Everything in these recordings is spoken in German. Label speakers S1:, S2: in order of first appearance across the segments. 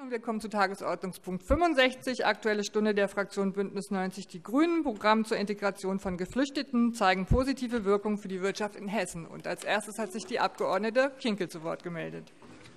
S1: Wir kommen zu Tagesordnungspunkt 65, Aktuelle Stunde der Fraktion BÜNDNIS 90 die GRÜNEN, Programm zur Integration von Geflüchteten zeigen positive Wirkung für die Wirtschaft in Hessen. Und als erstes hat sich die Abg. Kinkel zu Wort gemeldet.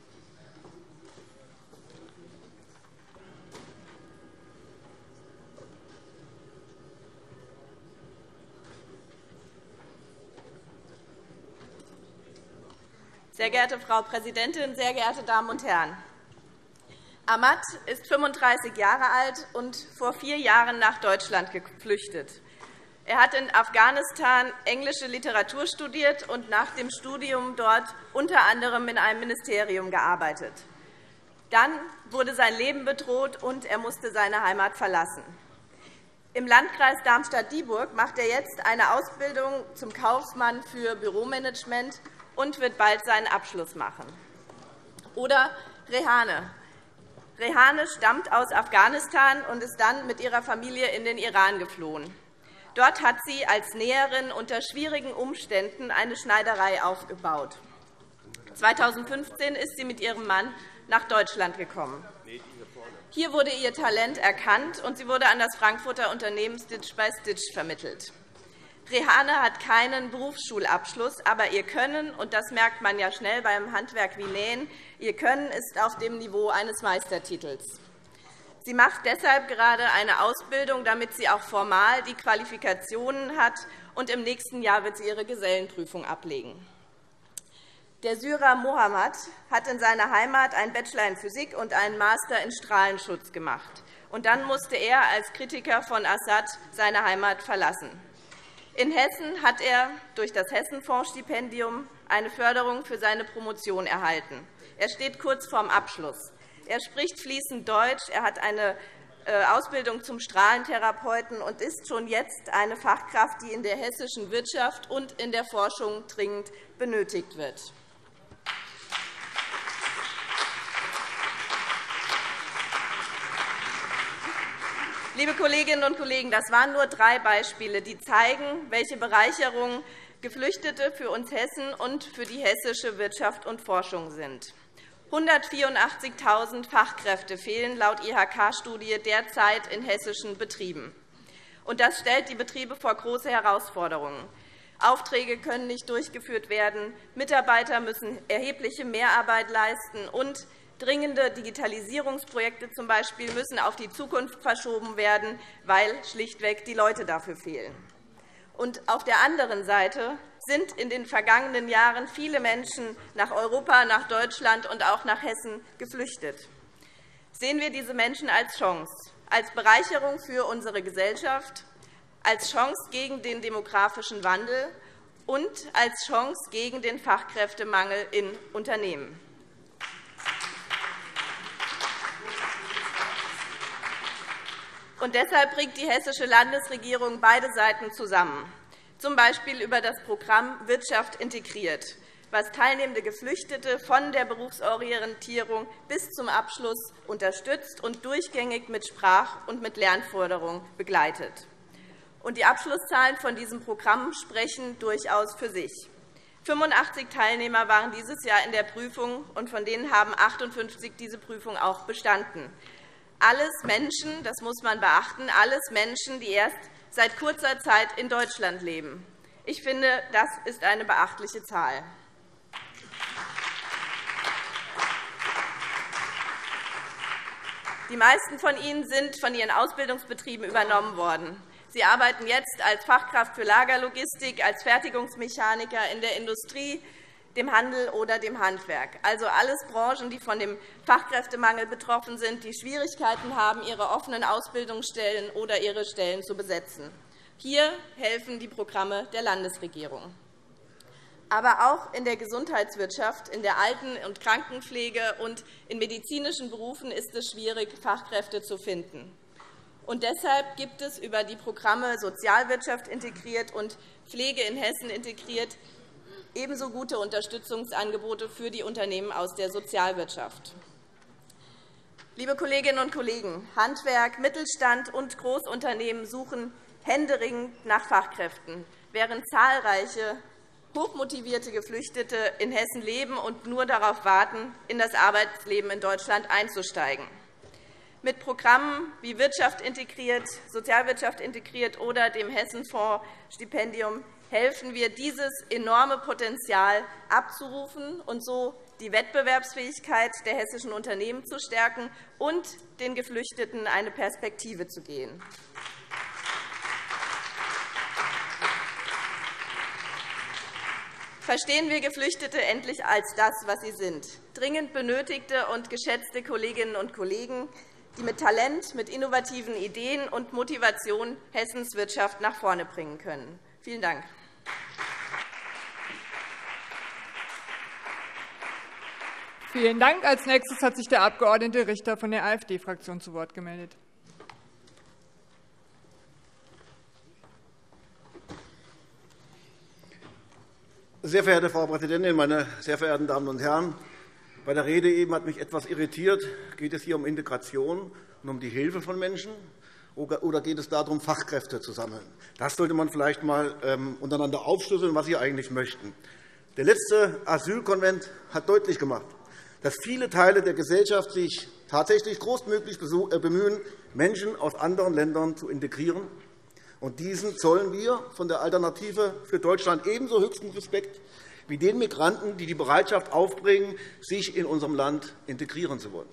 S2: Sehr geehrte Frau Präsidentin, sehr geehrte Damen und Herren! Ahmad ist 35 Jahre alt und vor 4 Jahren nach Deutschland geflüchtet. Er hat in Afghanistan englische Literatur studiert und nach dem Studium dort unter anderem in einem Ministerium gearbeitet. Dann wurde sein Leben bedroht, und er musste seine Heimat verlassen. Im Landkreis Darmstadt-Dieburg macht er jetzt eine Ausbildung zum Kaufmann für Büromanagement und wird bald seinen Abschluss machen. Oder Rehane. Rehane stammt aus Afghanistan und ist dann mit ihrer Familie in den Iran geflohen. Dort hat sie als Näherin unter schwierigen Umständen eine Schneiderei aufgebaut. 2015 ist sie mit ihrem Mann nach Deutschland gekommen. Hier wurde ihr Talent erkannt, und sie wurde an das Frankfurter Unternehmen Stitch by Stitch vermittelt. Rehane hat keinen Berufsschulabschluss, aber ihr Können, und das merkt man ja schnell beim Handwerk wie Nähen, ihr Können ist auf dem Niveau eines Meistertitels. Sie macht deshalb gerade eine Ausbildung, damit sie auch formal die Qualifikationen hat, und im nächsten Jahr wird sie ihre Gesellenprüfung ablegen. Der Syrer Mohammed hat in seiner Heimat einen Bachelor in Physik und einen Master in Strahlenschutz gemacht. Und dann musste er als Kritiker von Assad seine Heimat verlassen. In Hessen hat er durch das Hessenfonds-Stipendium eine Förderung für seine Promotion erhalten. Er steht kurz vorm Abschluss. Er spricht fließend Deutsch, er hat eine Ausbildung zum Strahlentherapeuten und ist schon jetzt eine Fachkraft, die in der hessischen Wirtschaft und in der Forschung dringend benötigt wird. Liebe Kolleginnen und Kollegen, das waren nur 3 Beispiele, die zeigen, welche Bereicherung Geflüchtete für uns Hessen und für die hessische Wirtschaft und Forschung sind. 184.000 Fachkräfte fehlen laut IHK-Studie derzeit in hessischen Betrieben. Und das stellt die Betriebe vor große Herausforderungen. Aufträge können nicht durchgeführt werden, Mitarbeiter müssen erhebliche Mehrarbeit leisten, und dringende Digitalisierungsprojekte z. B. müssen auf die Zukunft verschoben werden, weil schlichtweg die Leute dafür fehlen. Und auf der anderen Seite sind in den vergangenen Jahren viele Menschen nach Europa, nach Deutschland und auch nach Hessen geflüchtet. Sehen wir diese Menschen als Chance, als Bereicherung für unsere Gesellschaft, als Chance gegen den demografischen Wandel und als Chance gegen den Fachkräftemangel in Unternehmen. Und deshalb bringt die hessische Landesregierung beide Seiten zusammen, z. B. über das Programm Wirtschaft integriert, was teilnehmende Geflüchtete von der Berufsorientierung bis zum Abschluss unterstützt und durchgängig mit Sprach- und mit Lernförderung begleitet. Und die Abschlusszahlen von diesem Programm sprechen durchaus für sich. 85 Teilnehmer waren dieses Jahr in der Prüfung, und von denen haben 58 diese Prüfung auch bestanden. Alles Menschen, das muss man beachten, alles Menschen, die erst seit kurzer Zeit in Deutschland leben. Ich finde, das ist eine beachtliche Zahl. Die meisten von ihnen sind von ihren Ausbildungsbetrieben übernommen worden. Sie arbeiten jetzt als Fachkraft für Lagerlogistik, als Fertigungsmechaniker in der Industrie, dem Handel oder dem Handwerk. Also alles Branchen, die von dem Fachkräftemangel betroffen sind, die Schwierigkeiten haben, ihre offenen Ausbildungsstellen oder ihre Stellen zu besetzen. Hier helfen die Programme der Landesregierung. Aber auch in der Gesundheitswirtschaft, in der Alten- und Krankenpflege und in medizinischen Berufen ist es schwierig, Fachkräfte zu finden. Und deshalb gibt es über die Programme Sozialwirtschaft integriert und Pflege in Hessen integriert ebenso gute Unterstützungsangebote für die Unternehmen aus der Sozialwirtschaft. Liebe Kolleginnen und Kollegen, Handwerk, Mittelstand und Großunternehmen suchen händeringend nach Fachkräften, während zahlreiche hochmotivierte Geflüchtete in Hessen leben und nur darauf warten, in das Arbeitsleben in Deutschland einzusteigen. Mit Programmen wie Wirtschaft integriert, Sozialwirtschaft integriert oder dem Hessenfonds-Stipendium helfen wir, dieses enorme Potenzial abzurufen und so die Wettbewerbsfähigkeit der hessischen Unternehmen zu stärken und den Geflüchteten eine Perspektive zu geben. Verstehen wir Geflüchtete endlich als das, was sie sind: dringend benötigte und geschätzte Kolleginnen und Kollegen, die mit Talent, mit innovativen Ideen und Motivation Hessens Wirtschaft nach vorne bringen können. Vielen Dank.
S1: Vielen Dank. Als Nächstes hat sich der Abg. Richter von der AfD-Fraktion zu Wort gemeldet.
S3: Sehr verehrte Frau Präsidentin, meine sehr verehrten Damen und Herren! Bei der Rede eben hat mich etwas irritiert. Geht es hier um Integration und um die Hilfe von Menschen, oder geht es darum, Fachkräfte zu sammeln? Das sollte man vielleicht einmal untereinander aufschlüsseln, was Sie eigentlich möchten. Der letzte Asylkonvent hat deutlich gemacht, dass viele Teile der Gesellschaft sich tatsächlich großmöglich bemühen, Menschen aus anderen Ländern zu integrieren. Und diesen zollen wir von der Alternative für Deutschland ebenso höchsten Respekt wie den Migranten, die die Bereitschaft aufbringen, sich in unserem Land integrieren zu wollen.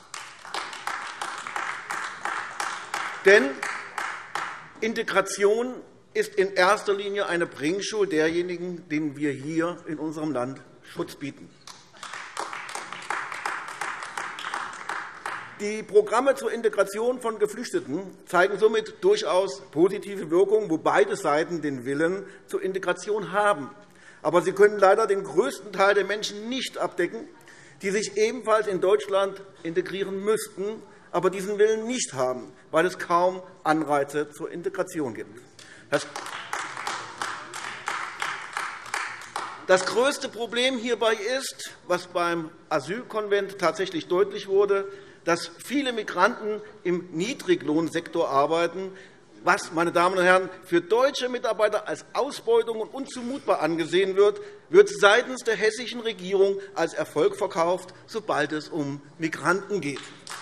S3: Denn Integration ist in erster Linie eine Bringschuld derjenigen, denen wir hier in unserem Land Schutz bieten. Die Programme zur Integration von Geflüchteten zeigen somit durchaus positive Wirkung, wo beide Seiten den Willen zur Integration haben. Aber sie können leider den größten Teil der Menschen nicht abdecken, die sich ebenfalls in Deutschland integrieren müssten, aber diesen Willen nicht haben, weil es kaum Anreize zur Integration gibt. Das größte Problem hierbei ist, was beim Asylkonvent tatsächlich deutlich wurde, dass viele Migranten im Niedriglohnsektor arbeiten, was, meine Damen und Herren, für deutsche Mitarbeiter als Ausbeutung und unzumutbar angesehen wird, wird seitens der hessischen Regierung als Erfolg verkauft, sobald es um Migranten geht.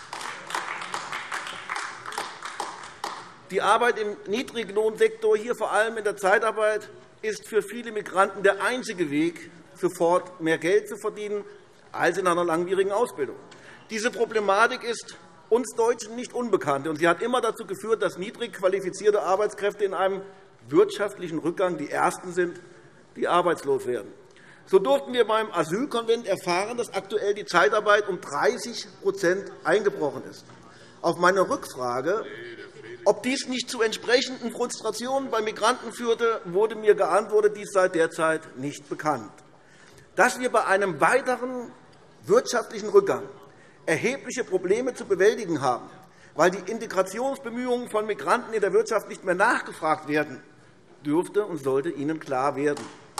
S3: Die Arbeit im Niedriglohnsektor, hier vor allem in der Zeitarbeit, ist für viele Migranten der einzige Weg, sofort mehr Geld zu verdienen als in einer langwierigen Ausbildung. Diese Problematik ist uns Deutschen nicht unbekannt, und sie hat immer dazu geführt, dass niedrig qualifizierte Arbeitskräfte in einem wirtschaftlichen Rückgang die Ersten sind, die arbeitslos werden. So durften wir beim Asylkonvent erfahren, dass aktuell die Zeitarbeit um 30 % eingebrochen ist. Auf meine Rückfrage, ob dies nicht zu entsprechenden Frustrationen bei Migranten führte, wurde mir geantwortet, dies sei derzeit nicht bekannt. Dass wir bei einem weiteren wirtschaftlichen Rückgang erhebliche Probleme zu bewältigen haben, weil die Integrationsbemühungen von Migranten in der Wirtschaft nicht mehr nachgefragt werden, dürfte und sollte Ihnen klar werden.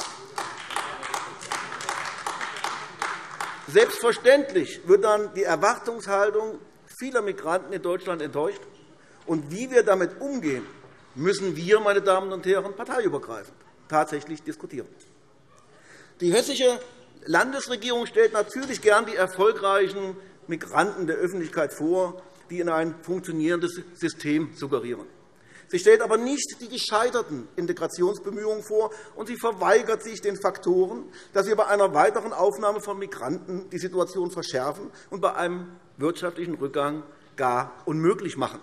S3: Selbstverständlich wird dann die Erwartungshaltung vieler Migranten in Deutschland enttäuscht. Und wie wir damit umgehen, müssen wir, meine Damen und Herren, parteiübergreifend tatsächlich diskutieren. Die hessische Landesregierung stellt natürlich gern die erfolgreichen Migranten der Öffentlichkeit vor, die in ein funktionierendes System suggerieren. Sie stellt aber nicht die gescheiterten Integrationsbemühungen vor, und sie verweigert sich den Faktoren, dass wir bei einer weiteren Aufnahme von Migranten die Situation verschärfen und bei einem wirtschaftlichen Rückgang gar unmöglich machen.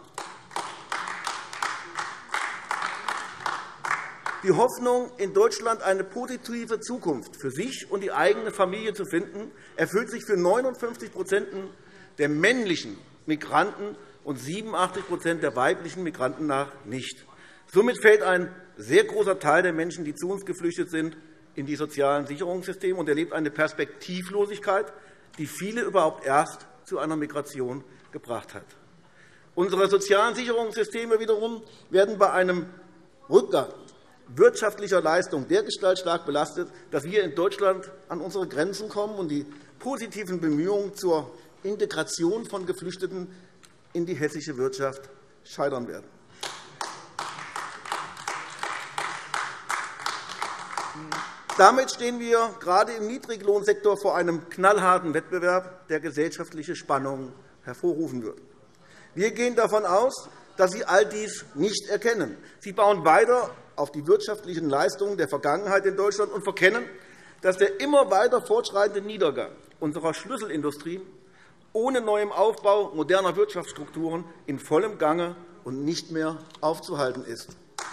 S3: Die Hoffnung, in Deutschland eine positive Zukunft für sich und die eigene Familie zu finden, erfüllt sich für 59 % der männlichen Migranten und 87 % der weiblichen Migranten nach nicht. Somit fällt ein sehr großer Teil der Menschen, die zu uns geflüchtet sind, in die sozialen Sicherungssysteme und erlebt eine Perspektivlosigkeit, die viele überhaupt erst zu einer Migration gebracht hat. Unsere sozialen Sicherungssysteme wiederum werden bei einem Rückgang wirtschaftlicher Leistung dergestalt stark belastet, dass wir in Deutschland an unsere Grenzen kommen und die positiven Bemühungen zur Integration von Geflüchteten in die hessische Wirtschaft scheitern werden. Damit stehen wir gerade im Niedriglohnsektor vor einem knallharten Wettbewerb, der gesellschaftliche Spannungen hervorrufen wird. Wir gehen davon aus, dass Sie all dies nicht erkennen. Sie bauen weiter auf die wirtschaftlichen Leistungen der Vergangenheit in Deutschland und verkennen, dass der immer weiter fortschreitende Niedergang unserer Schlüsselindustrie ohne neuem Aufbau moderner Wirtschaftsstrukturen in vollem Gange und nicht mehr aufzuhalten ist.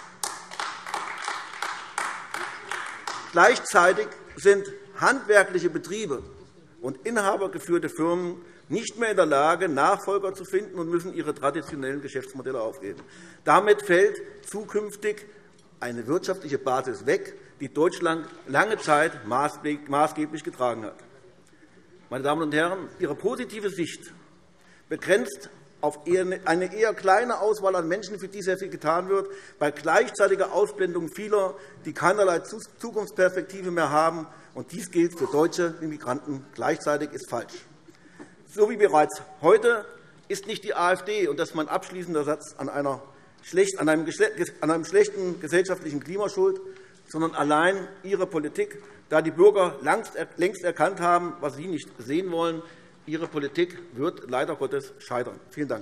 S3: Gleichzeitig sind handwerkliche Betriebe und inhabergeführte Firmen nicht mehr in der Lage, Nachfolger zu finden und müssen ihre traditionellen Geschäftsmodelle aufgeben. Damit fällt zukünftig eine wirtschaftliche Basis weg, die Deutschland lange Zeit maßgeblich getragen hat. Meine Damen und Herren, Ihre positive Sicht, begrenzt auf eine eher kleine Auswahl an Menschen, für die sehr viel getan wird, bei gleichzeitiger Ausblendung vieler, die keinerlei Zukunftsperspektive mehr haben, und dies gilt für deutsche Immigranten gleichzeitig, ist falsch. So wie bereits heute ist nicht die AfD, und das ist mein abschließender Satz, an einem schlechten gesellschaftlichen Klima schuld, sondern allein Ihre Politik, da die Bürger längst erkannt haben, was Sie nicht sehen wollen. Ihre Politik wird leider Gottes scheitern. Vielen Dank.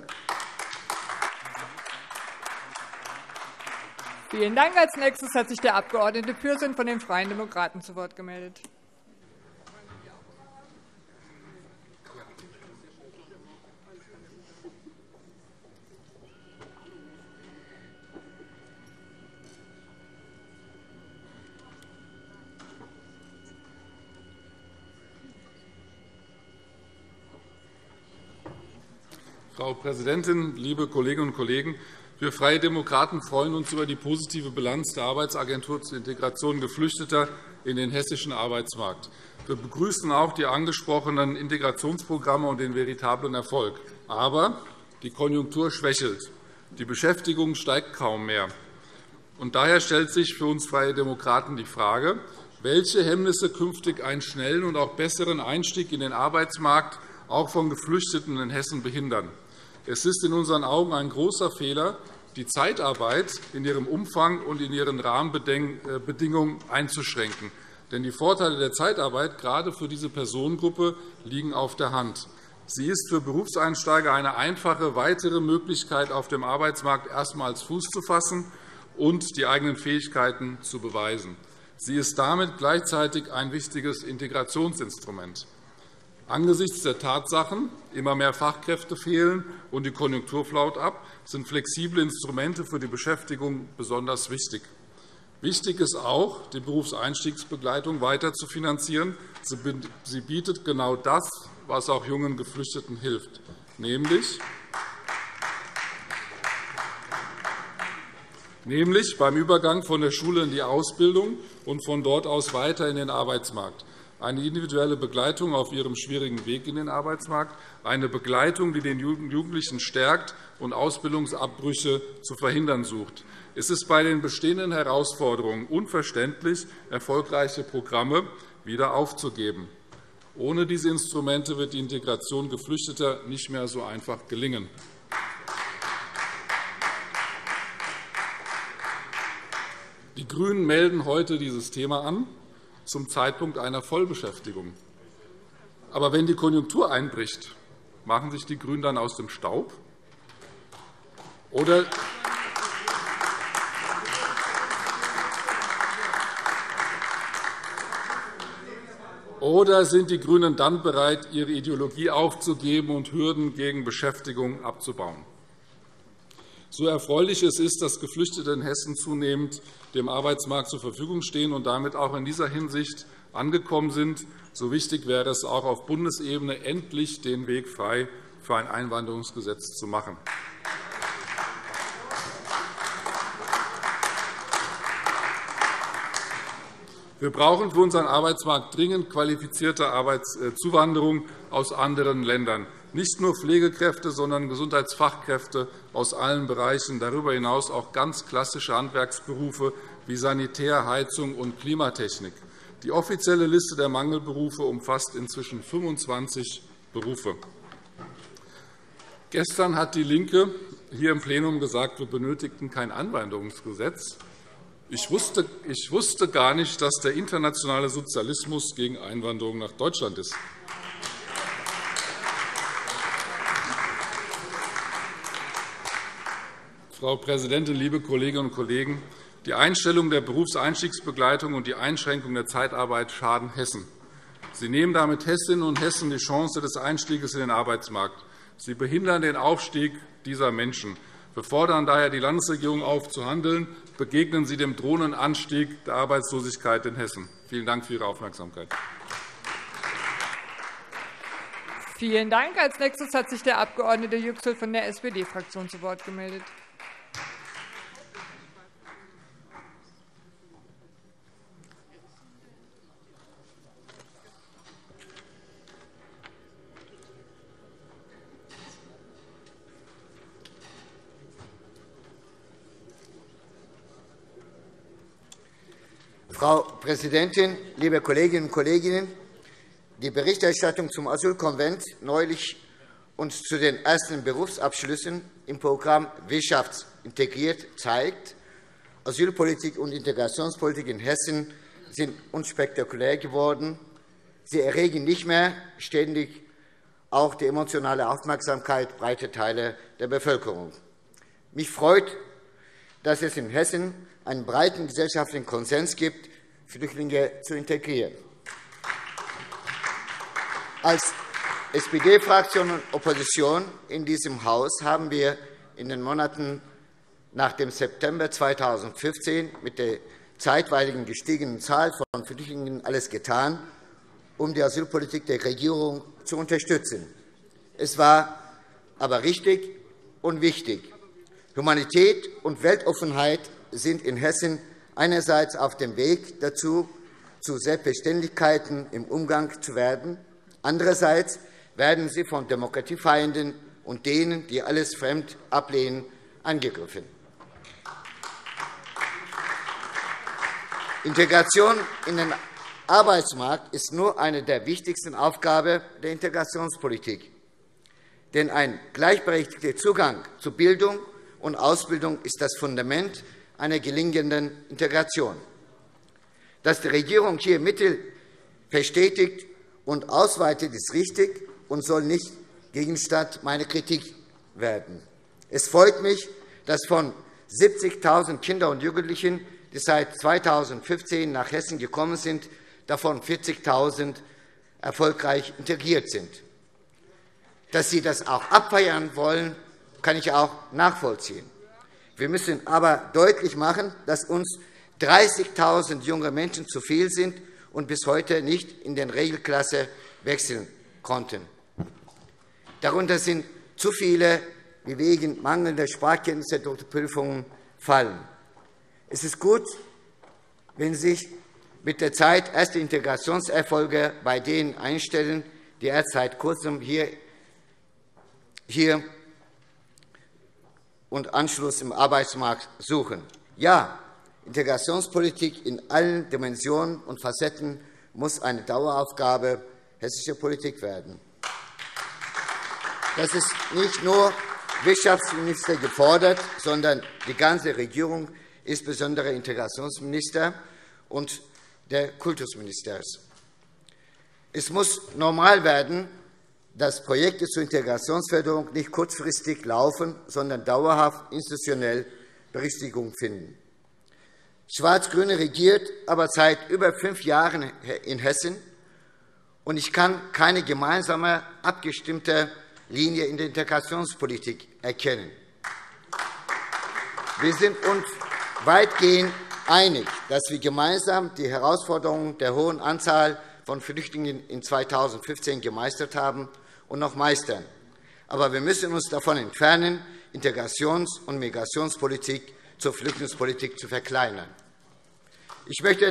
S1: Vielen Dank. Als Nächstes hat sich der Abg. Pürsün von den Freien Demokraten zu Wort gemeldet.
S4: Frau Präsidentin, liebe Kolleginnen und Kollegen! Wir Freie Demokraten freuen uns über die positive Bilanz der Arbeitsagentur zur Integration Geflüchteter in den hessischen Arbeitsmarkt. Wir begrüßen auch die angesprochenen Integrationsprogramme und den veritablen Erfolg. Aber die Konjunktur schwächelt. Die Beschäftigung steigt kaum mehr. Und daher stellt sich für uns Freie Demokraten die Frage, welche Hemmnisse künftig einen schnellen und auch besseren Einstieg in den Arbeitsmarkt auch von Geflüchteten in Hessen behindern. Es ist in unseren Augen ein großer Fehler, die Zeitarbeit in ihrem Umfang und in ihren Rahmenbedingungen einzuschränken. Denn die Vorteile der Zeitarbeit, gerade für diese Personengruppe, liegen auf der Hand. Sie ist für Berufseinsteiger eine einfache weitere Möglichkeit, auf dem Arbeitsmarkt erstmals Fuß zu fassen und die eigenen Fähigkeiten zu beweisen. Sie ist damit gleichzeitig ein wichtiges Integrationsinstrument. Angesichts der Tatsachen, immer mehr Fachkräfte fehlen und die Konjunktur flaut ab, sind flexible Instrumente für die Beschäftigung besonders wichtig. Wichtig ist auch, die Berufseinstiegsbegleitung weiter zu finanzieren. Sie bietet genau das, was auch jungen Geflüchteten hilft, nämlich beim Übergang von der Schule in die Ausbildung und von dort aus weiter in den Arbeitsmarkt. Eine individuelle Begleitung auf ihrem schwierigen Weg in den Arbeitsmarkt, eine Begleitung, die den Jugendlichen stärkt und Ausbildungsabbrüche zu verhindern sucht. Es ist bei den bestehenden Herausforderungen unverständlich, erfolgreiche Programme wieder aufzugeben. Ohne diese Instrumente wird die Integration Geflüchteter nicht mehr so einfach gelingen. Die GRÜNEN melden heute dieses Thema an, zum Zeitpunkt einer Vollbeschäftigung. Aber wenn die Konjunktur einbricht, machen sich die GRÜNEN dann aus dem Staub? Oder sind die GRÜNEN dann bereit, ihre Ideologie aufzugeben und Hürden gegen Beschäftigung abzubauen? So erfreulich es ist, dass Geflüchtete in Hessen zunehmend dem Arbeitsmarkt zur Verfügung stehen und damit auch in dieser Hinsicht angekommen sind, so wichtig wäre es auch auf Bundesebene, endlich den Weg frei für ein Einwanderungsgesetz zu machen. Wir brauchen für unseren Arbeitsmarkt dringend qualifizierte Arbeitszuwanderung aus anderen Ländern. Nicht nur Pflegekräfte, sondern Gesundheitsfachkräfte aus allen Bereichen, darüber hinaus auch ganz klassische Handwerksberufe wie Sanitär, Heizung und Klimatechnik. Die offizielle Liste der Mangelberufe umfasst inzwischen 25 Berufe. Gestern hat DIE LINKE hier im Plenum gesagt, wir benötigten kein Einwanderungsgesetz. Ich wusste gar nicht, dass der internationale Sozialismus gegen Einwanderung nach Deutschland ist. Frau Präsidentin, liebe Kolleginnen und Kollegen! Die Einstellung der Berufseinstiegsbegleitung und die Einschränkung der Zeitarbeit schaden Hessen. Sie nehmen damit Hessinnen und Hessen die Chance des Einstiegs in den Arbeitsmarkt. Sie behindern den Aufstieg dieser Menschen. Wir fordern daher die Landesregierung auf, zu handeln. Begegnen Sie dem drohenden Anstieg der Arbeitslosigkeit in Hessen. Vielen Dank für Ihre Aufmerksamkeit.
S1: Vielen Dank. Als nächstes hat sich der Abg. Yüksel von der SPD-Fraktion zu Wort gemeldet.
S5: Frau Präsidentin, liebe Kolleginnen und Kollegen! Die Berichterstattung zum Asylkonvent neulich und zu den ersten Berufsabschlüssen im Programm Wirtschaft integriert zeigt, Asylpolitik und Integrationspolitik in Hessen sind unspektakulär geworden. Sie erregen nicht mehr ständig auch die emotionale Aufmerksamkeit breiter Teile der Bevölkerung. Mich freut, dass es in Hessen einen breiten gesellschaftlichen Konsens gibt, Flüchtlinge zu integrieren. Als SPD-Fraktion und Opposition in diesem Haus haben wir in den Monaten nach dem September 2015 mit der zeitweiligen gestiegenen Zahl von Flüchtlingen alles getan, um die Asylpolitik der Regierung zu unterstützen. Es war aber richtig und wichtig. Humanität und Weltoffenheit sind in Hessen einerseits auf dem Weg dazu, zu Selbstverständlichkeiten im Umgang zu werden. Andererseits werden sie von Demokratiefeinden und denen, die alles fremd ablehnen, angegriffen. Integration in den Arbeitsmarkt ist nur eine der wichtigsten Aufgaben der Integrationspolitik. Denn ein gleichberechtigter Zugang zu Bildung und Ausbildung ist das Fundament einer gelingenden Integration. Dass die Regierung hier Mittel verstetigt und ausweitet, ist richtig und soll nicht Gegenstand meiner Kritik werden. Es freut mich, dass von 70.000 Kindern und Jugendlichen, die seit 2015 nach Hessen gekommen sind, davon 40.000 erfolgreich integriert sind. Dass Sie das auch abfeiern wollen, kann ich auch nachvollziehen. Wir müssen aber deutlich machen, dass uns 30.000 junge Menschen zu viel sind und bis heute nicht in den Regelklasse wechseln konnten. Darunter sind zu viele, die wegen mangelnder Sprachkenntnisse durch die Prüfungen fallen. Es ist gut, wenn sich mit der Zeit erste Integrationserfolge bei denen einstellen, die erst seit Kurzem hier und Anschluss im Arbeitsmarkt suchen. Ja, Integrationspolitik in allen Dimensionen und Facetten muss eine Daueraufgabe hessischer Politik werden. Das ist nicht nur Wirtschaftsminister gefordert, sondern die ganze Regierung, insbesondere Integrationsminister und der Kultusminister. Es muss normal werden, dass Projekte zur Integrationsförderung nicht kurzfristig laufen, sondern dauerhaft institutionell Berücksichtigung finden. Schwarz-Grüne regiert aber seit über 5 Jahren in Hessen, und ich kann keine gemeinsame, abgestimmte Linie in der Integrationspolitik erkennen. Wir sind uns weitgehend einig, dass wir gemeinsam die Herausforderungen der hohen Anzahl von Flüchtlingen in 2015 gemeistert haben und noch meistern. Aber wir müssen uns davon entfernen, Integrations- und Migrationspolitik zur Flüchtlingspolitik zu verkleinern. Ich möchte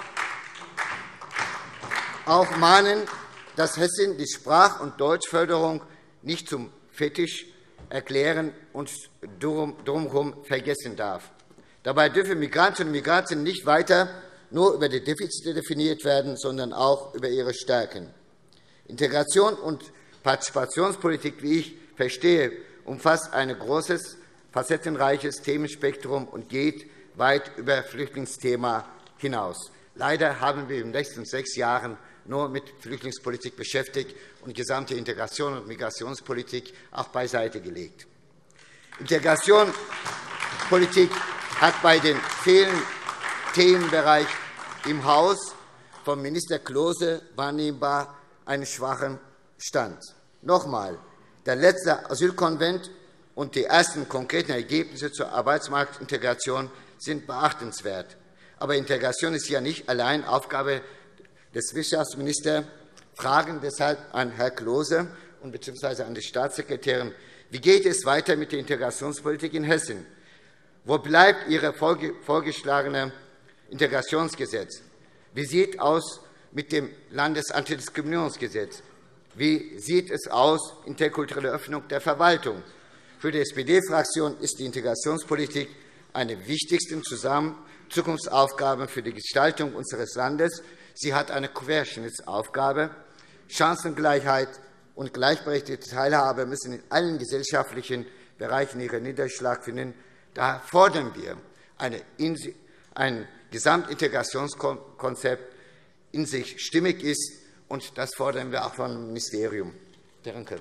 S5: auch mahnen, dass Hessen die Sprach- und Deutschförderung nicht zum Fetisch erklären und drumherum vergessen darf. Dabei dürfen Migrantinnen und Migranten nicht weiter nur über die Defizite definiert werden, sondern auch über ihre Stärken. Integration und Partizipationspolitik, wie ich verstehe, umfasst ein großes, facettenreiches Themenspektrum und geht weit über das Flüchtlingsthema hinaus. Leider haben wir in den letzten 6 Jahren nur mit Flüchtlingspolitik beschäftigt und die gesamte Integration und Migrationspolitik auch beiseite gelegt. Integration Integrationspolitik hat bei den vielen Themenbereichen im Haus von Minister Klose wahrnehmbar einen schwachen Stand. Noch einmal, der letzte Asylkonvent und die ersten konkreten Ergebnisse zur Arbeitsmarktintegration sind beachtenswert. Aber Integration ist ja nicht allein Aufgabe des Wirtschaftsministers. Fragen deshalb an Herrn Klose bzw. an die Staatssekretärin. Wie geht es weiter mit der Integrationspolitik in Hessen? Wo bleibt Ihr vorgeschlagenes Integrationsgesetz? Wie sieht es aus mit dem Landesantidiskriminierungsgesetz? Wie sieht es aus mit der interkulturellen Öffnung der Verwaltung? Für die SPD-Fraktion ist die Integrationspolitik eine der wichtigsten Zukunftsaufgaben für die Gestaltung unseres Landes. Sie hat eine Querschnittsaufgabe. Chancengleichheit und gleichberechtigte Teilhabe müssen in allen gesellschaftlichen Bereichen ihren Niederschlag finden. Daher fordern wir ein Gesamtintegrationskonzept, das in sich stimmig ist, und das fordern wir auch vom Ministerium. Danke.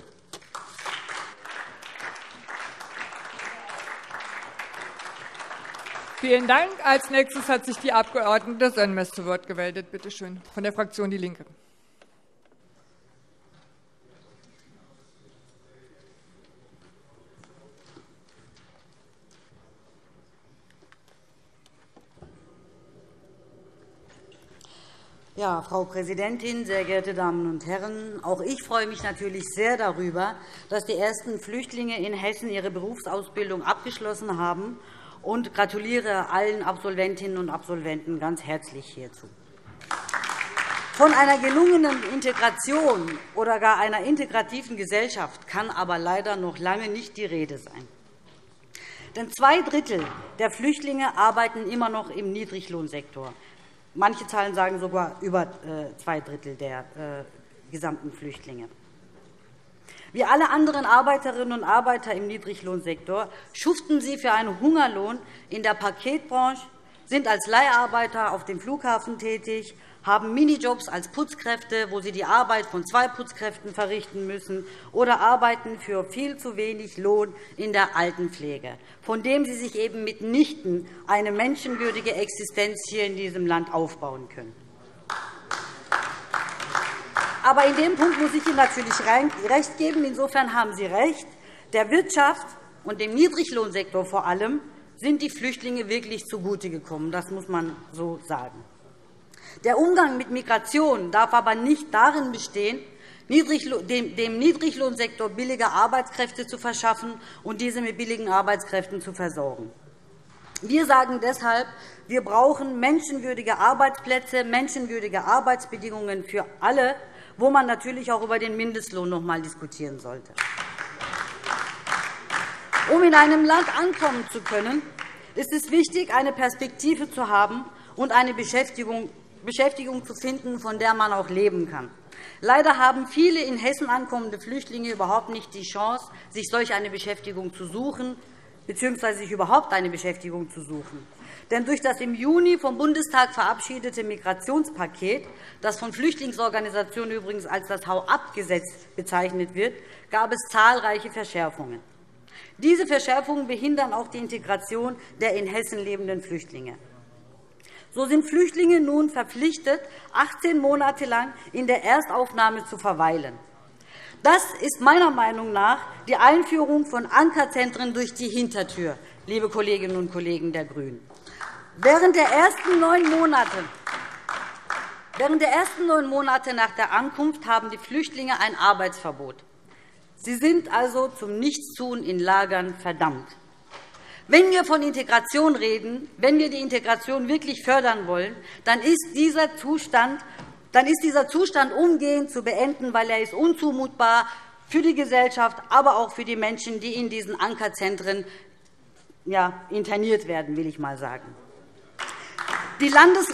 S1: Vielen Dank. Als nächstes hat sich die Abg. Sönmez zu Wort gemeldet. Bitte schön, von der Fraktion DIE LINKE.
S6: Ja, Frau Präsidentin, sehr geehrte Damen und Herren! Auch ich freue mich natürlich sehr darüber, dass die ersten Flüchtlinge in Hessen ihre Berufsausbildung abgeschlossen haben, und gratuliere allen Absolventinnen und Absolventen ganz herzlich hierzu. Von einer gelungenen Integration oder gar einer integrativen Gesellschaft kann aber leider noch lange nicht die Rede sein. Denn 2 Drittel der Flüchtlinge arbeiten immer noch im Niedriglohnsektor. Manche Zahlen sagen sogar über 2 Drittel der gesamten Flüchtlinge. Wie alle anderen Arbeiterinnen und Arbeiter im Niedriglohnsektor schuften sie für einen Hungerlohn in der Paketbranche, sind als Leiharbeiter auf dem Flughafen tätig, haben Minijobs als Putzkräfte, wo sie die Arbeit von 2 Putzkräften verrichten müssen, oder arbeiten für viel zu wenig Lohn in der Altenpflege, von dem sie sich eben mitnichten eine menschenwürdige Existenz hier in diesem Land aufbauen können. Aber in dem Punkt muss ich Ihnen natürlich recht geben. Insofern haben Sie recht. Der Wirtschaft und dem Niedriglohnsektor vor allem sind die Flüchtlinge wirklich zugute gekommen. Das muss man so sagen. Der Umgang mit Migration darf aber nicht darin bestehen, dem Niedriglohnsektor billige Arbeitskräfte zu verschaffen und diese mit billigen Arbeitskräften zu versorgen. Wir sagen deshalb, wir brauchen menschenwürdige Arbeitsplätze, menschenwürdige Arbeitsbedingungen für alle, wo man natürlich auch über den Mindestlohn noch einmal diskutieren sollte. Um in einem Land ankommen zu können, ist es wichtig, eine Perspektive zu haben und eine Beschäftigung zu finden, von der man auch leben kann. Leider haben viele in Hessen ankommende Flüchtlinge überhaupt nicht die Chance, sich solch eine Beschäftigung zu suchen bzw. sich überhaupt eine Beschäftigung zu suchen. Denn durch das im Juni vom Bundestag verabschiedete Migrationspaket, das von Flüchtlingsorganisationen übrigens als das Hau-ab-Gesetz bezeichnet wird, gab es zahlreiche Verschärfungen. Diese Verschärfungen behindern auch die Integration der in Hessen lebenden Flüchtlinge. So sind Flüchtlinge nun verpflichtet, 18 Monate lang in der Erstaufnahme zu verweilen. Das ist meiner Meinung nach die Einführung von Ankerzentren durch die Hintertür, liebe Kolleginnen und Kollegen der GRÜNEN. Während der ersten 9 Monate nach der Ankunft haben die Flüchtlinge ein Arbeitsverbot. Sie sind also zum Nichtstun in Lagern verdammt. Wenn wir von Integration reden, wenn wir die Integration wirklich fördern wollen, dann ist dieser Zustand umgehend zu beenden, weil er ist unzumutbar für die Gesellschaft, aber auch für die Menschen, die in diesen Ankerzentren interniert werden, will ich mal sagen. Die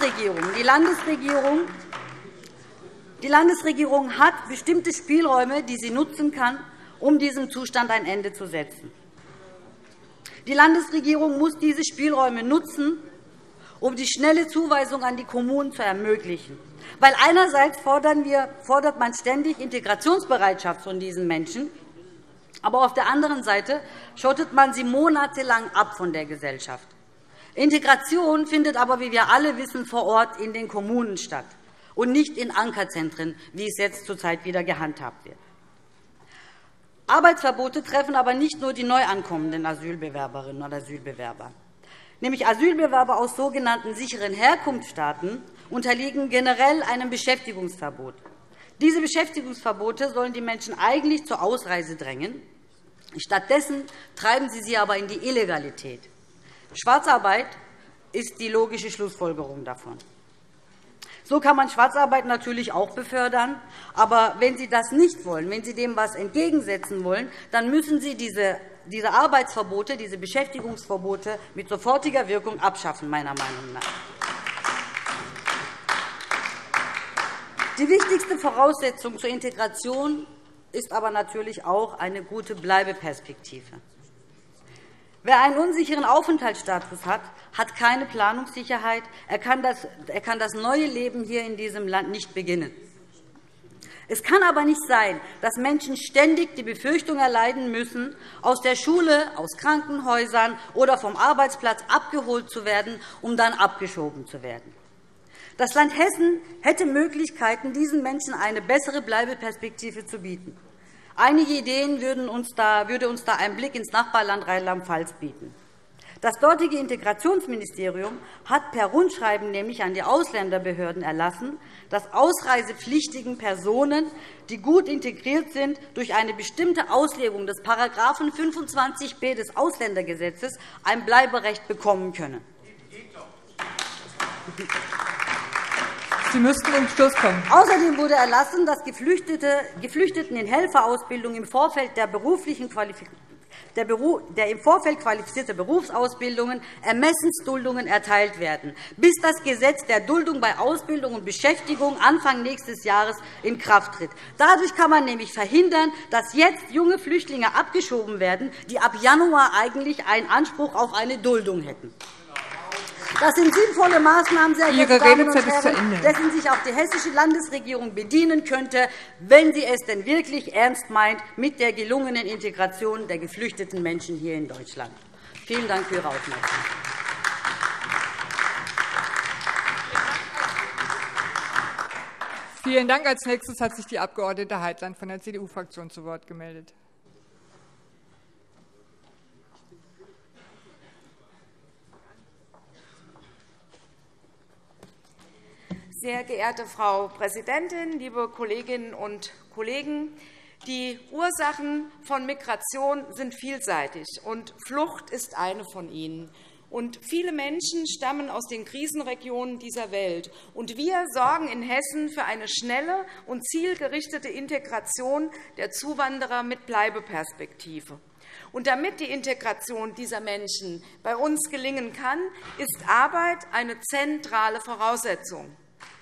S6: Landesregierung hat bestimmte Spielräume, die sie nutzen kann, um diesem Zustand ein Ende zu setzen. Die Landesregierung muss diese Spielräume nutzen, um die schnelle Zuweisung an die Kommunen zu ermöglichen. Weil einerseits fordert man ständig Integrationsbereitschaft von diesen Menschen, Aber auf der anderen Seite schottet man sie monatelang ab von der Gesellschaft. Integration findet aber, wie wir alle wissen, vor Ort in den Kommunen statt und nicht in Ankerzentren, wie es jetzt zurzeit wieder gehandhabt wird. Arbeitsverbote treffen aber nicht nur die neu ankommenden Asylbewerberinnen und Asylbewerber. Nämlich Asylbewerber aus sogenannten sicheren Herkunftsstaaten unterliegen generell einem Beschäftigungsverbot. Diese Beschäftigungsverbote sollen die Menschen eigentlich zur Ausreise drängen. Stattdessen treiben sie aber in die Illegalität. Schwarzarbeit ist die logische Schlussfolgerung davon. So kann man Schwarzarbeit natürlich auch befördern. Aber wenn Sie das nicht wollen, wenn Sie dem etwas entgegensetzen wollen, dann müssen Sie diese Arbeitsverbote, diese Beschäftigungsverbote mit sofortiger Wirkung abschaffen, meiner Meinung nach. Die wichtigste Voraussetzung zur Integration ist aber natürlich auch eine gute Bleibeperspektive. Wer einen unsicheren Aufenthaltsstatus hat, hat keine Planungssicherheit. Er kann das neue Leben hier in diesem Land nicht beginnen. Es kann aber nicht sein, dass Menschen ständig die Befürchtung erleiden müssen, aus der Schule, aus Krankenhäusern oder vom Arbeitsplatz abgeholt zu werden, um dann abgeschoben zu werden. Das Land Hessen hätte Möglichkeiten, diesen Menschen eine bessere Bleibeperspektive zu bieten. Einige Ideen würde uns da ein Blick ins Nachbarland Rheinland-Pfalz bieten. Das dortige Integrationsministerium hat per Rundschreiben nämlich an die Ausländerbehörden erlassen, dass ausreisepflichtigen Personen, die gut integriert sind, durch eine bestimmte Auslegung des § 25b des Ausländergesetzes ein Bleiberecht bekommen können.
S1: Sie müssten zum Schluss kommen.
S6: Außerdem wurde erlassen, dass Geflüchteten in Helferausbildung im Vorfeld der im Vorfeld qualifizierte Berufsausbildungen Ermessensduldungen erteilt werden, bis das Gesetz der Duldung bei Ausbildung und Beschäftigung Anfang nächstes Jahres in Kraft tritt. Dadurch kann man nämlich verhindern, dass jetzt junge Flüchtlinge abgeschoben werden, die ab Januar eigentlich einen Anspruch auf eine Duldung hätten. Das sind sinnvolle Maßnahmen, sehr geehrte Damen und Herren, dessen sich auch die hessische Landesregierung bedienen könnte, wenn sie es denn wirklich ernst meint mit der gelungenen Integration der geflüchteten Menschen hier in Deutschland. Vielen Dank für Ihre Aufmerksamkeit.
S1: Vielen Dank. Als Nächstes hat sich die Abg. Heitland von der CDU-Fraktion zu Wort gemeldet.
S7: Sehr geehrte Frau Präsidentin, liebe Kolleginnen und Kollegen! Die Ursachen von Migration sind vielseitig, und Flucht ist eine von ihnen. Und viele Menschen stammen aus den Krisenregionen dieser Welt. Und wir sorgen in Hessen für eine schnelle und zielgerichtete Integration der Zuwanderer mit Bleibeperspektive. Und damit die Integration dieser Menschen bei uns gelingen kann, ist Arbeit eine zentrale Voraussetzung.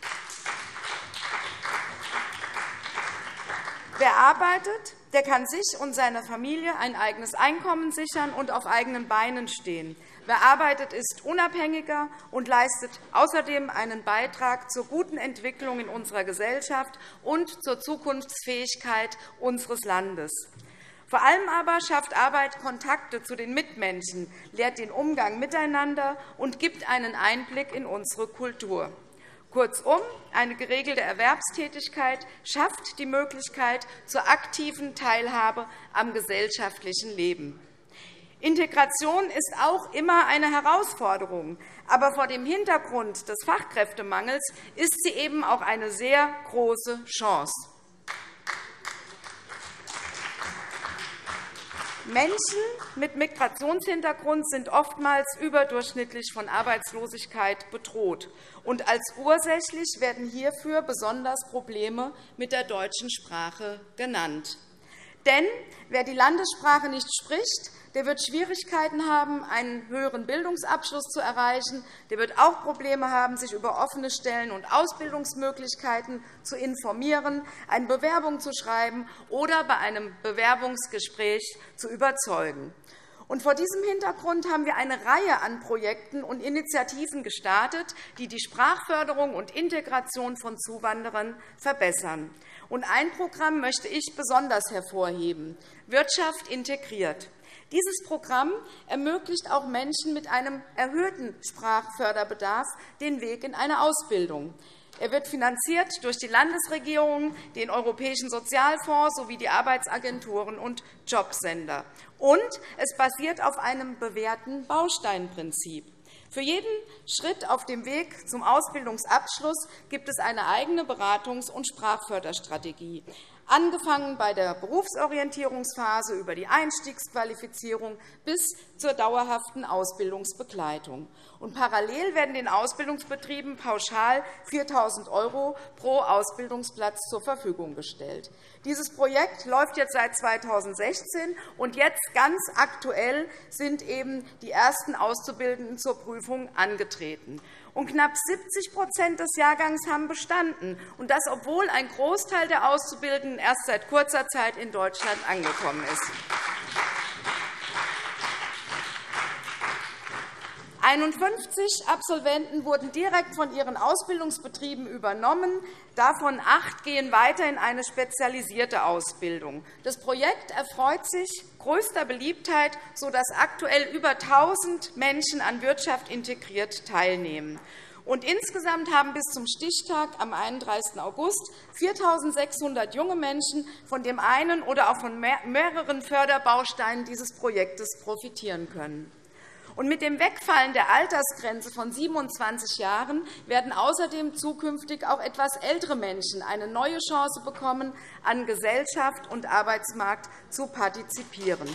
S7: Wer arbeitet, der kann sich und seiner Familie ein eigenes Einkommen sichern und auf eigenen Beinen stehen. Wer arbeitet, ist unabhängiger und leistet außerdem einen Beitrag zur guten Entwicklung in unserer Gesellschaft und zur Zukunftsfähigkeit unseres Landes. Vor allem aber schafft Arbeit Kontakte zu den Mitmenschen, lehrt den Umgang miteinander und gibt einen Einblick in unsere Kultur. Kurzum, eine geregelte Erwerbstätigkeit schafft die Möglichkeit zur aktiven Teilhabe am gesellschaftlichen Leben. Integration ist auch immer eine Herausforderung, aber vor dem Hintergrund des Fachkräftemangels ist sie eben auch eine sehr große Chance. Menschen mit Migrationshintergrund sind oftmals überdurchschnittlich von Arbeitslosigkeit bedroht. Und als ursächlich werden hierfür besonders Probleme mit der deutschen Sprache genannt. Denn wer die Landessprache nicht spricht, der wird Schwierigkeiten haben, einen höheren Bildungsabschluss zu erreichen. Der wird auch Probleme haben, sich über offene Stellen und Ausbildungsmöglichkeiten zu informieren, eine Bewerbung zu schreiben oder bei einem Bewerbungsgespräch zu überzeugen. Und vor diesem Hintergrund haben wir eine Reihe an Projekten und Initiativen gestartet, die die Sprachförderung und Integration von Zuwanderern verbessern. Ein Programm möchte ich besonders hervorheben: Wirtschaft integriert. Dieses Programm ermöglicht auch Menschen mit einem erhöhten Sprachförderbedarf den Weg in eine Ausbildung. Er wird finanziert durch die Landesregierungen, den Europäischen Sozialfonds sowie die Arbeitsagenturen und Jobcenter. Und es basiert auf einem bewährten Bausteinprinzip. Für jeden Schritt auf dem Weg zum Ausbildungsabschluss gibt es eine eigene Beratungs- und Sprachförderstrategie, angefangen bei der Berufsorientierungsphase über die Einstiegsqualifizierung bis zur dauerhaften Ausbildungsbegleitung. Parallel werden den Ausbildungsbetrieben pauschal 4.000 € pro Ausbildungsplatz zur Verfügung gestellt. Dieses Projekt läuft jetzt seit 2016, und jetzt ganz aktuell sind eben die ersten Auszubildenden zur Prüfung angetreten. Knapp 70% des Jahrgangs haben bestanden, und das, obwohl ein Großteil der Auszubildenden erst seit kurzer Zeit in Deutschland angekommen ist. 51 Absolventen wurden direkt von ihren Ausbildungsbetrieben übernommen. Davon 8 gehen weiter in eine spezialisierte Ausbildung. Das Projekt erfreut sich größter Beliebtheit, sodass aktuell über 1.000 Menschen an Wirtschaft integriert teilnehmen. Insgesamt haben bis zum Stichtag am 31. August 4.600 junge Menschen von dem einen oder auch von mehreren Förderbausteinen dieses Projektes profitieren können. Mit dem Wegfallen der Altersgrenze von 27 Jahren werden außerdem zukünftig auch etwas ältere Menschen eine neue Chance bekommen, an Gesellschaft und Arbeitsmarkt zu partizipieren.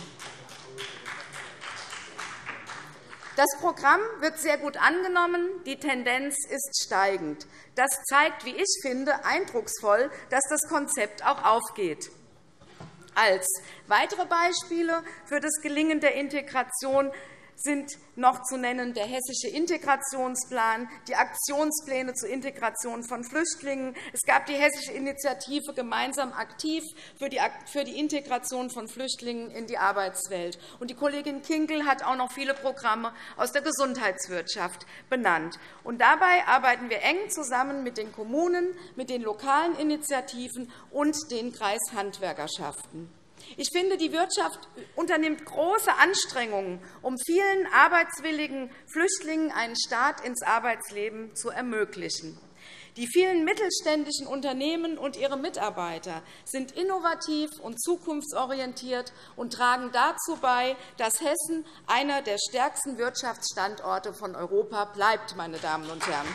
S7: Das Programm wird sehr gut angenommen. Die Tendenz ist steigend. Das zeigt, wie ich finde, eindrucksvoll, dass das Konzept auch aufgeht. Als weitere Beispiele für das Gelingen der Integration sind noch zu nennen der Hessische Integrationsplan, die Aktionspläne zur Integration von Flüchtlingen. Es gab die Hessische Initiative Gemeinsam aktiv für die Integration von Flüchtlingen in die Arbeitswelt. Und die Kollegin Kinkel hat auch noch viele Programme aus der Gesundheitswirtschaft benannt. Und dabei arbeiten wir eng zusammen mit den Kommunen, mit den lokalen Initiativen und den Kreishandwerkerschaften. Ich finde, die Wirtschaft unternimmt große Anstrengungen, um vielen arbeitswilligen Flüchtlingen einen Start ins Arbeitsleben zu ermöglichen. Die vielen mittelständischen Unternehmen und ihre Mitarbeiter sind innovativ und zukunftsorientiert und tragen dazu bei, dass Hessen einer der stärksten Wirtschaftsstandorte von Europa bleibt, meine Damen und Herren.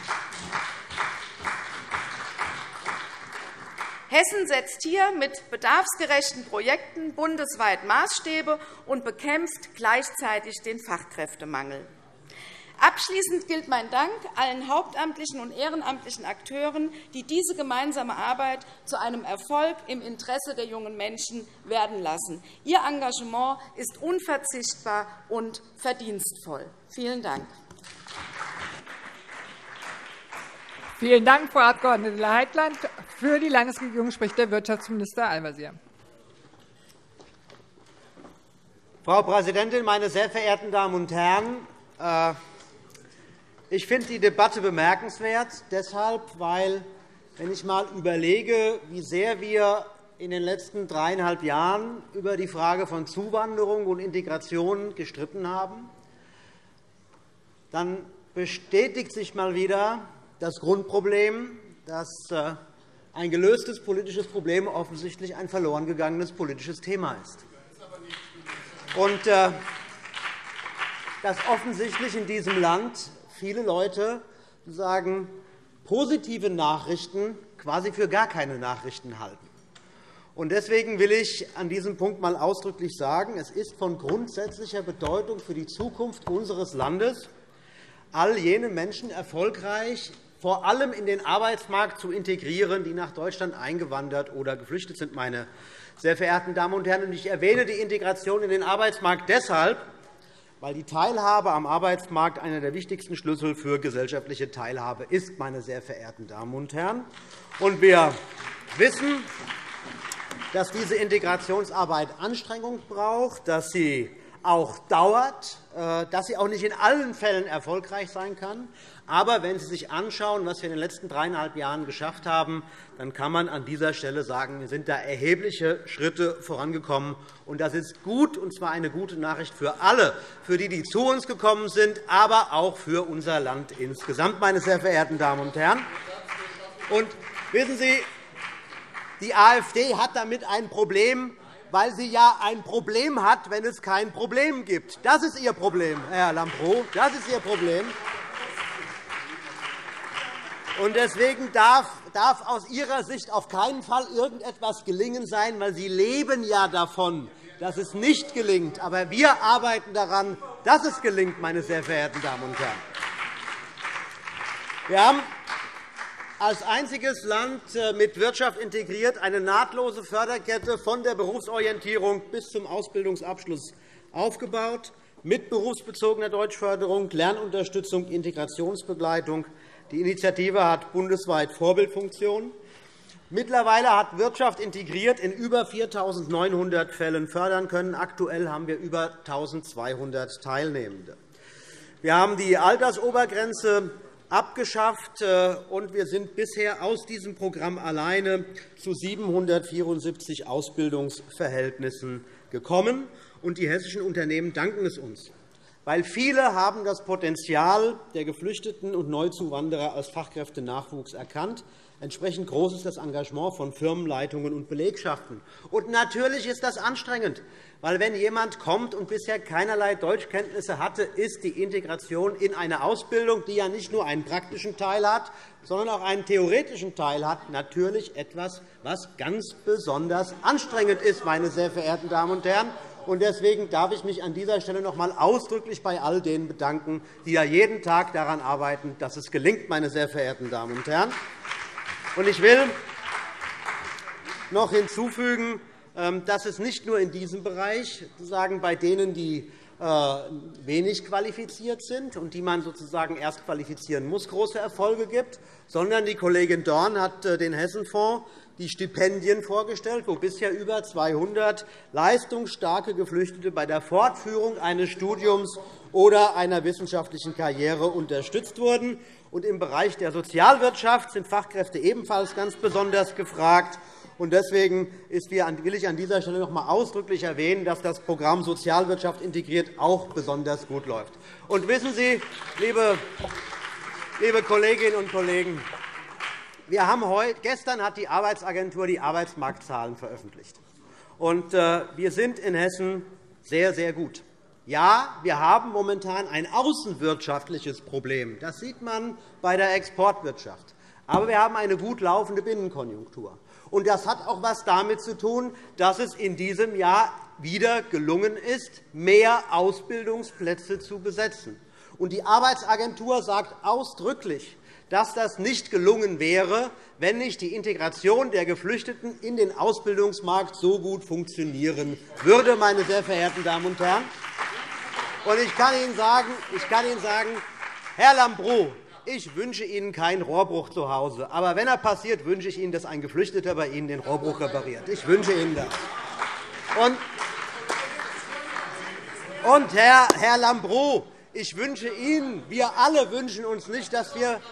S7: Hessen setzt hier mit bedarfsgerechten Projekten bundesweit Maßstäbe und bekämpft gleichzeitig den Fachkräftemangel. Abschließend gilt mein Dank allen hauptamtlichen und ehrenamtlichen Akteuren, die diese gemeinsame Arbeit zu einem Erfolg im Interesse der jungen Menschen werden lassen. Ihr Engagement ist unverzichtbar und verdienstvoll. Vielen Dank.
S1: Vielen Dank, Frau Abg. Heitland. Für die Landesregierung spricht der Wirtschaftsminister Al-Wazir.
S8: Frau Präsidentin, meine sehr verehrten Damen und Herren! Ich finde die Debatte bemerkenswert, deshalb, weil, wenn ich einmal überlege, wie sehr wir in den letzten 3,5 Jahren über die Frage von Zuwanderung und Integration gestritten haben, dann bestätigt sich einmal wieder das Grundproblem, dass ein gelöstes politisches Problem offensichtlich ein verloren gegangenes politisches Thema ist. Und dass offensichtlich in diesem Land viele Leute sagen, positive Nachrichten quasi für gar keine Nachrichten halten. Deswegen will ich an diesem Punkt einmal ausdrücklich sagen, es ist von grundsätzlicher Bedeutung für die Zukunft unseres Landes, all jene Menschen erfolgreich vor allem in den Arbeitsmarkt zu integrieren, die nach Deutschland eingewandert oder geflüchtet sind, meine sehr verehrten Damen und Herren. Ich erwähne die Integration in den Arbeitsmarkt deshalb, weil die Teilhabe am Arbeitsmarkt einer der wichtigsten Schlüssel für gesellschaftliche Teilhabe ist, meine sehr verehrten Damen und Herren. Und wir wissen, dass diese Integrationsarbeit Anstrengung braucht, dass sie auch dauert, dass sie auch nicht in allen Fällen erfolgreich sein kann. Aber wenn Sie sich anschauen, was wir in den letzten 3,5 Jahren geschafft haben, dann kann man an dieser Stelle sagen, wir sind da erhebliche Schritte vorangekommen. Und das ist gut, und zwar eine gute Nachricht für alle, für die, die zu uns gekommen sind, aber auch für unser Land insgesamt, meine sehr verehrten Damen und Herren. Und wissen Sie, die AfD hat damit ein Problem, weil sie ja ein Problem hat, wenn es kein Problem gibt. Das ist Ihr Problem, Herr Lambrou. Das ist Ihr Problem. Und deswegen darf aus Ihrer Sicht auf keinen Fall irgendetwas gelingen sein, weil Sie leben ja davon, dass es nicht gelingt. Aber wir arbeiten daran, dass es gelingt, meine sehr verehrten Damen und Herren. Wir haben als einziges Land mit Wirtschaft integriert eine nahtlose Förderkette von der Berufsorientierung bis zum Ausbildungsabschluss aufgebaut, mit berufsbezogener Deutschförderung, Lernunterstützung, Integrationsbegleitung. Die Initiative hat bundesweit Vorbildfunktion. Mittlerweile hat Wirtschaft integriert in über 4.900 Fällen fördern können. Aktuell haben wir über 1.200 Teilnehmende. Wir haben die Altersobergrenze abgeschafft, und wir sind bisher aus diesem Programm alleine zu 774 Ausbildungsverhältnissen gekommen. Und die hessischen Unternehmen danken es uns, weil viele haben das Potenzial der Geflüchteten und Neuzuwanderer als Fachkräftenachwuchs erkannt. Entsprechend groß ist das Engagement von Firmenleitungen und Belegschaften. Und natürlich ist das anstrengend, weil wenn jemand kommt und bisher keinerlei Deutschkenntnisse hatte, ist die Integration in eine Ausbildung, die ja nicht nur einen praktischen Teil hat, sondern auch einen theoretischen Teil hat, natürlich etwas, was ganz besonders anstrengend ist, meine sehr verehrten Damen und Herren. Deswegen darf ich mich an dieser Stelle noch einmal ausdrücklich bei all denen bedanken, die ja jeden Tag daran arbeiten, dass es gelingt, meine sehr verehrten Damen und Herren. Ich will noch hinzufügen, dass es nicht nur in diesem Bereich, sozusagen bei denen, die wenig qualifiziert sind und die man sozusagen erst qualifizieren muss, große Erfolge gibt, sondern die Kollegin Dorn hat den Hessenfonds, die Stipendien vorgestellt, wo bisher über 200 leistungsstarke Geflüchtete bei der Fortführung eines Studiums oder einer wissenschaftlichen Karriere unterstützt wurden. Und im Bereich der Sozialwirtschaft sind Fachkräfte ebenfalls ganz besonders gefragt. Deswegen will ich an dieser Stelle noch einmal ausdrücklich erwähnen, dass das Programm Sozialwirtschaft integriert auch besonders gut läuft. Und wissen Sie, liebe Kolleginnen und Kollegen, gestern hat die Arbeitsagentur die Arbeitsmarktzahlen veröffentlicht. Wir sind in Hessen sehr, sehr gut. Ja, wir haben momentan ein außenwirtschaftliches Problem. Das sieht man bei der Exportwirtschaft. Aber wir haben eine gut laufende Binnenkonjunktur. Und das hat auch etwas damit zu tun, dass es in diesem Jahr wieder gelungen ist, mehr Ausbildungsplätze zu besetzen. Und die Arbeitsagentur sagt ausdrücklich, dass das nicht gelungen wäre, wenn nicht die Integration der Geflüchteten in den Ausbildungsmarkt so gut funktionieren würde, meine sehr verehrten Damen und Herren. Und ich kann Ihnen sagen, Herr Lambrou, ich wünsche Ihnen keinen Rohrbruch zu Hause. Aber wenn er passiert, wünsche ich Ihnen, dass ein Geflüchteter bei Ihnen den Rohrbruch repariert. Ich wünsche Ihnen das. Und Herr Lambrou, ich wünsche Ihnen, wir alle wünschen uns nicht, dass wir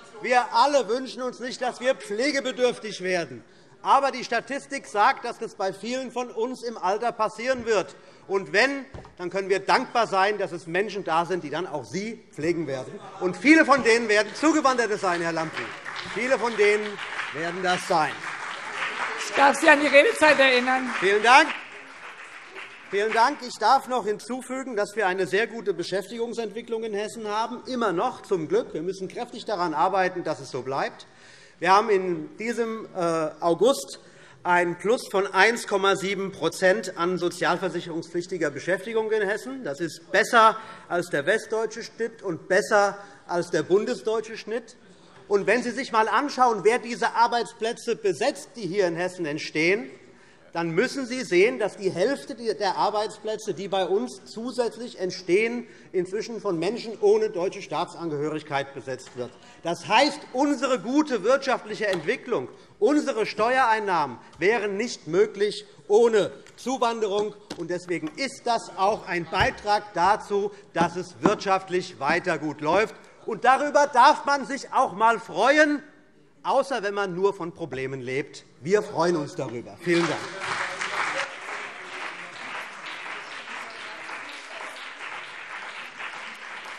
S8: pflegebedürftig werden. Aber die Statistik sagt, dass das bei vielen von uns im Alter passieren wird. Und wenn, dann können wir dankbar sein, dass es Menschen da sind, die dann auch Sie pflegen werden. Und viele von denen werden Zugewanderte sein, Herr Lambrou. Viele von denen werden das sein.
S1: Ich darf Sie an die Redezeit erinnern.
S8: Vielen Dank. Vielen Dank. Ich darf noch hinzufügen, dass wir eine sehr gute Beschäftigungsentwicklung in Hessen haben. Immer noch, zum Glück. Wir müssen kräftig daran arbeiten, dass es so bleibt. Wir haben in diesem August ein Plus von 1,7 an sozialversicherungspflichtiger Beschäftigung in Hessen. Das ist besser als der westdeutsche Schnitt und besser als der bundesdeutsche Schnitt. Und wenn Sie sich einmal anschauen, wer diese Arbeitsplätze besetzt, die hier in Hessen entstehen, dann müssen Sie sehen, dass die Hälfte der Arbeitsplätze, die bei uns zusätzlich entstehen, inzwischen von Menschen ohne deutsche Staatsangehörigkeit besetzt wird. Das heißt, unsere gute wirtschaftliche Entwicklung, unsere Steuereinnahmen wären nicht möglich ohne Zuwanderung. Deswegen ist das auch ein Beitrag dazu, dass es wirtschaftlich weiter gut läuft. Und darüber darf man sich auch einmal freuen, außer wenn man nur von Problemen lebt. Wir freuen uns darüber. Vielen Dank.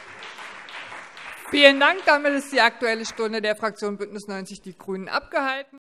S1: Vielen Dank. Damit ist die Aktuelle Stunde der Fraktion BÜNDNIS 90 die GRÜNEN abgehalten.